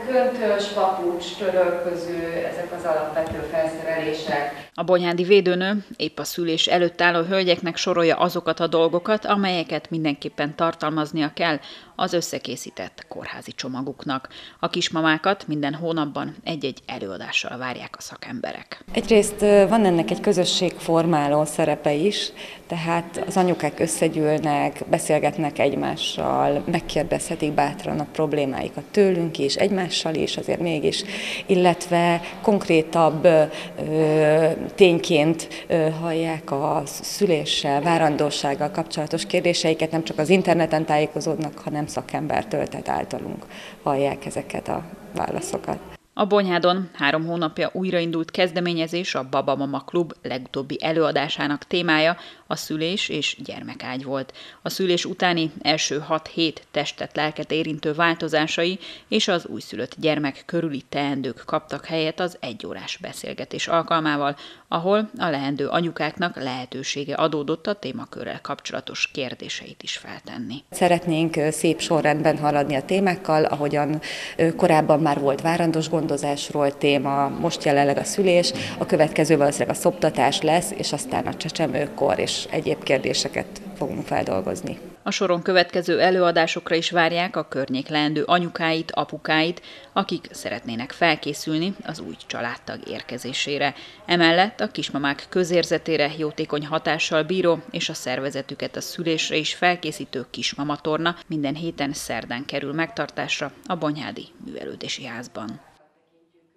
köntös, papucs, törölköző, ezek az alapvető felszerelések. A bonyhádi védőnő épp a szülés előtt álló hölgyeknek sorolja azokat a dolgokat, amelyeket mindenképpen tartalmaznia kell az összekészített kórházi csomaguknak. A kismamákat minden hónapban egy-egy előadással várják a szakemberek. Egyrészt van ennek egy közösségformáló szerepe is, tehát az anyukák összegyűlnek, beszélgetnek egymással, megkérdezhetik bátran a problémáikat tőlünk is, egymással is, azért mégis, illetve konkrétabb tényként hallják a szüléssel, várandósággal kapcsolatos kérdéseiket, nem csak az interneten tájékozódnak, hanem szakembertől, tehát általunk hallják ezeket a válaszokat. A Bonyhádon 3 hónapja újraindult kezdeményezés a Baba Mama Klub legutóbbi előadásának témája a szülés és gyermekágy volt. A szülés utáni első 6 hét testet-lelket érintő változásai és az újszülött gyermek körüli teendők kaptak helyet az 1 órás beszélgetés alkalmával, ahol a leendő anyukáknak lehetősége adódott a témakörrel kapcsolatos kérdéseit is feltenni. Szeretnénk szép sorrendben haladni a témákkal, ahogyan korábban már volt várandós gondozásról téma, most jelenleg a szülés, a következő valószínűleg a szoptatás lesz, és aztán a csecsemőkor és egyéb kérdéseket fogunk feldolgozni. A soron következő előadásokra is várják a környék leendő anyukáit, apukáit, akik szeretnének felkészülni az új családtag érkezésére. Emellett a kismamák közérzetére jótékony hatással bíró és a szervezetüket a szülésre is felkészítő kismamatorna minden héten szerdán kerül megtartásra a Bonyhádi Művelődési Házban.